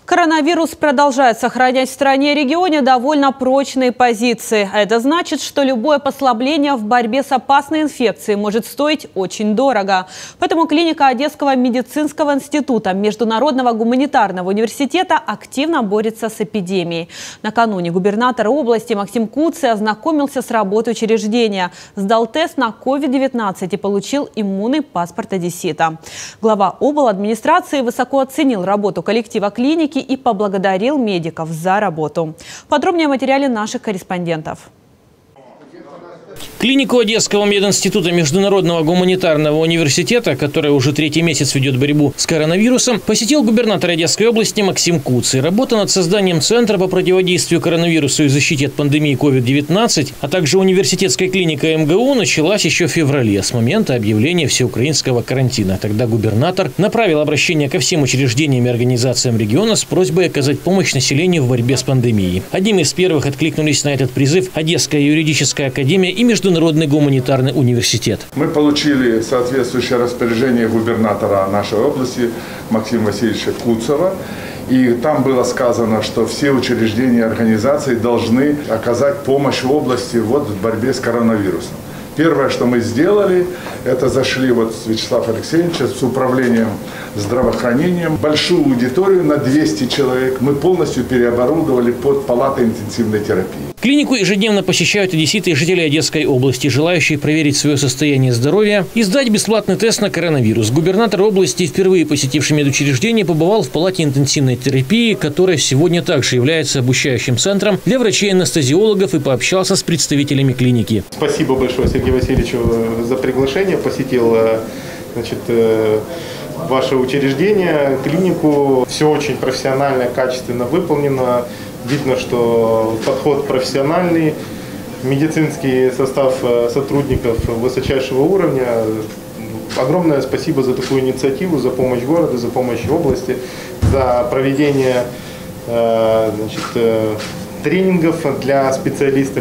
Коронавирус продолжает сохранять в стране и регионе довольно прочные позиции. А это значит, что любое послабление в борьбе с опасной инфекцией может стоить очень дорого. Поэтому клиника Одесского медицинского института Международного гуманитарного университета активно борется с эпидемией. Накануне губернатор области Максим Куцый ознакомился с работой учреждения, сдал тест на COVID-19 и получил иммунный паспорт одессита. Глава обладминистрации высоко оценил работу коллектива клиники и поблагодарил медиков за работу. Подробнее о материале наших корреспондентов. Клинику Одесского мединститута Международного гуманитарного университета, которая уже третий месяц ведет борьбу с коронавирусом, посетил губернатор Одесской области Максим Куцый. Работа над созданием Центра по противодействию коронавирусу и защите от пандемии COVID-19, а также университетская клиника МГУ началась еще в феврале, с момента объявления всеукраинского карантина. Тогда губернатор направил обращение ко всем учреждениям и организациям региона с просьбой оказать помощь населению в борьбе с пандемией. Одним из первых откликнулись на этот призыв Одесская юридическая академия и Международный гуманитарный университет. Мы получили соответствующее распоряжение губернатора нашей области Максима Васильевича Куцева. И там было сказано, что все учреждения и организации должны оказать помощь в области в борьбе с коронавирусом. Первое, что мы сделали, это зашли с Вячеславом Алексеевичем с управлением здравоохранением. Большую аудиторию на 200 человек мы полностью переоборудовали под палаты интенсивной терапии. Клинику ежедневно посещают одесситы и жители Одесской области, желающие проверить свое состояние здоровья и сдать бесплатный тест на коронавирус. Губернатор области, впервые посетивший медучреждение, побывал в палате интенсивной терапии, которая сегодня также является обучающим центром для врачей-анестезиологов, и пообщался с представителями клиники. Спасибо большое Сергею Васильевичу за приглашение. Посетил ваше учреждение, клинику. Все очень профессионально, качественно выполнено. Видно, что подход профессиональный, медицинский состав сотрудников высочайшего уровня. Огромное спасибо за такую инициативу, за помощь городу, за помощь области, за проведение тренингов для специалистов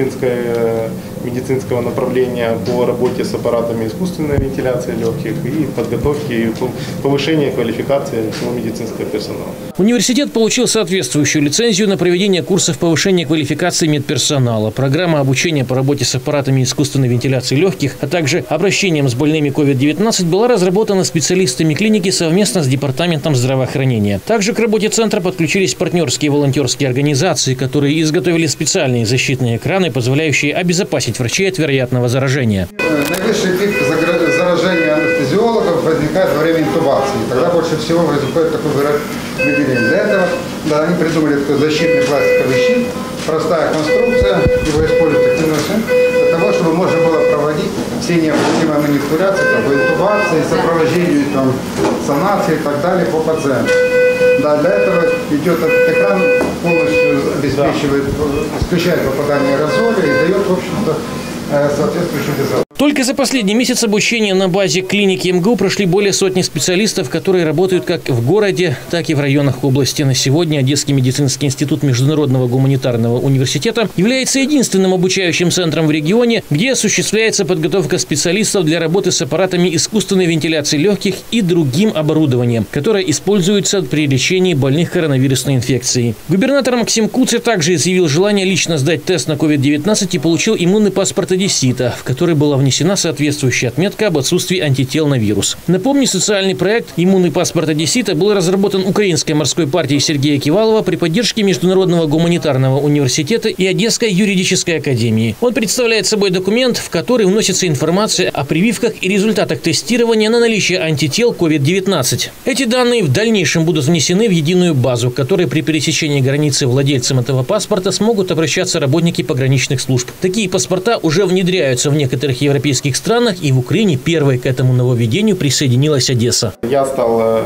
медицинского направления по работе с аппаратами искусственной вентиляции легких и подготовки и повышения квалификации всего медицинского персонала. Университет получил соответствующую лицензию на проведение курсов повышения квалификации медперсонала. Программа обучения по работе с аппаратами искусственной вентиляции легких, а также обращением с больными COVID-19 была разработана специалистами клиники совместно с Департаментом здравоохранения. Также к работе центра подключились партнерские и волонтерские организации, которые изготовили специальные защитные экраны, позволяющие обезопасить врачей от вероятного заражения. Наивысший пик заражения анестезиологов возникает во время интубации. Тогда больше всего возникает такое выделение. Для этого они придумали такой защитный пластиковый щит, простая конструкция, его используют активно для того, чтобы можно было проводить все необходимые манипуляции по интубации, сопровождению, санации и так далее по пациенту. Да, для этого идет этот экран, полностью обеспечивает, исключает попадание аэрозоля и дает, в общем-то, соответствующую безопасность. Только за последний месяц обучения на базе клиники МГУ прошли более сотни специалистов, которые работают как в городе, так и в районах области. На сегодня Одесский медицинский институт Международного гуманитарного университета является единственным обучающим центром в регионе, где осуществляется подготовка специалистов для работы с аппаратами искусственной вентиляции легких и другим оборудованием, которое используется при лечении больных коронавирусной инфекцией. Губернатор Максим Куцый также изъявил желание лично сдать тест на COVID-19 и получил иммунный паспорт одессита, в который была внесена соответствующая отметка об отсутствии антител на вирус. Напомню, социальный проект «Иммунный паспорт одессита» был разработан Украинской морской партией Сергея Кивалова при поддержке Международного гуманитарного университета и Одесской юридической академии. Он представляет собой документ, в который вносится информация о прививках и результатах тестирования на наличие антител COVID-19. Эти данные в дальнейшем будут внесены в единую базу, к которой при пересечении границы владельцам этого паспорта смогут обращаться работники пограничных служб. Такие паспорта уже внедряются в некоторых европейских странах, и в Украине первой к этому нововведению присоединилась Одесса. Я стал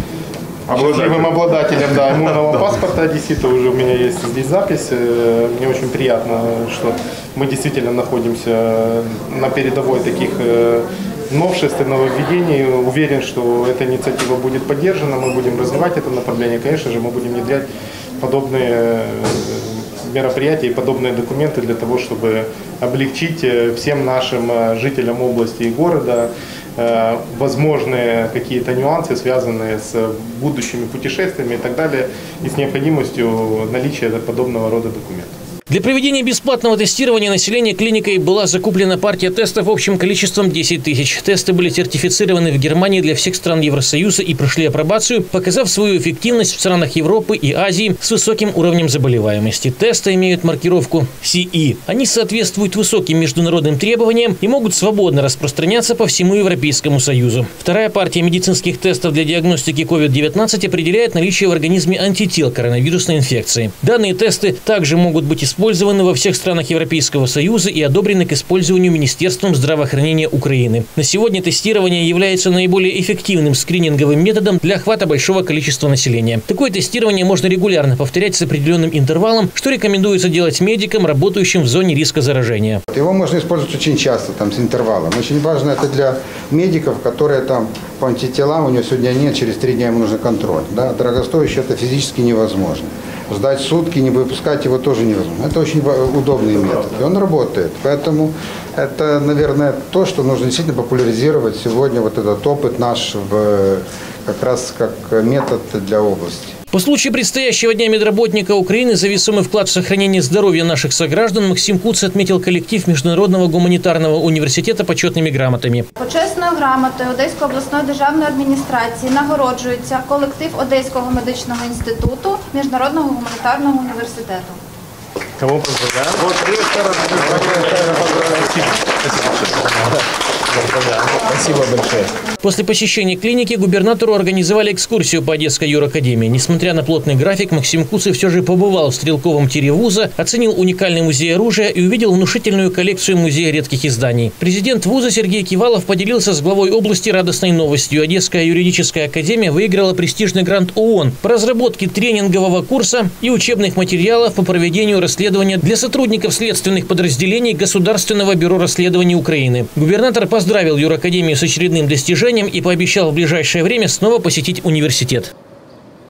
счастливым обладателем иммунного паспорта одессита. Уже у меня есть здесь запись. Мне очень приятно, что мы действительно находимся на передовой таких новшеств и нововведений. Уверен, что эта инициатива будет поддержана, мы будем развивать это направление. Конечно же, мы будем внедрять подобные мероприятия и подобные документы для того, чтобы облегчить всем нашим жителям области и города возможные какие-то нюансы, связанные с будущими путешествиями и так далее, и с необходимостью наличия подобного рода документов. Для проведения бесплатного тестирования населения клиникой была закуплена партия тестов общим количеством 10 тысяч. Тесты были сертифицированы в Германии для всех стран Евросоюза и прошли апробацию, показав свою эффективность в странах Европы и Азии с высоким уровнем заболеваемости. Тесты имеют маркировку CE. Они соответствуют высоким международным требованиям и могут свободно распространяться по всему Европейскому Союзу. Вторая партия медицинских тестов для диагностики COVID-19 определяет наличие в организме антител к коронавирусной инфекции. Данные тесты также могут быть использованы во всех странах Европейского Союза и одобрены к использованию Министерством здравоохранения Украины. На сегодня тестирование является наиболее эффективным скрининговым методом для охвата большого количества населения. Такое тестирование можно регулярно повторять с определенным интервалом, что рекомендуется делать медикам, работающим в зоне риска заражения. Его можно использовать очень часто, с интервалом. Очень важно это для медиков, которые по антителам, у него сегодня нет, через 3 дня ему нужен контроль. Да? Дорогостоящее это физически невозможно. Ждать сутки, не выпускать его тоже невозможно. Это очень удобный метод, и он работает. Поэтому это, наверное, то, что нужно действительно популяризировать сегодня, вот этот опыт наш как раз как метод для области. По случаю предстоящего Дня медработника Украины за весомый вклад в сохранение здоровья наших сограждан Максим Куц отметил коллектив Международного гуманитарного университета почетными грамотами. Почесною грамотою Одеської обласної державної адміністрації нагороджується колектив Одеського медичного інституту Міжнародного гуманітарного університету. Кого поздравляем? Спасибо большое. После посещения клиники губернатору организовали экскурсию по Одесской юракадемии. Несмотря на плотный график, Максим Куцев все же побывал в стрелковом тире вуза, оценил уникальный музей оружия и увидел внушительную коллекцию музея редких изданий. Президент вуза Сергей Кивалов поделился с главой области радостной новостью. Одесская юридическая академия выиграла престижный грант ООН по разработке тренингового курса и учебных материалов по проведению расследования для сотрудников следственных подразделений Государственного бюро расследований Украины. Губернатор поздравил юракадемию с очередным достижением и пообещал в ближайшее время снова посетить университет.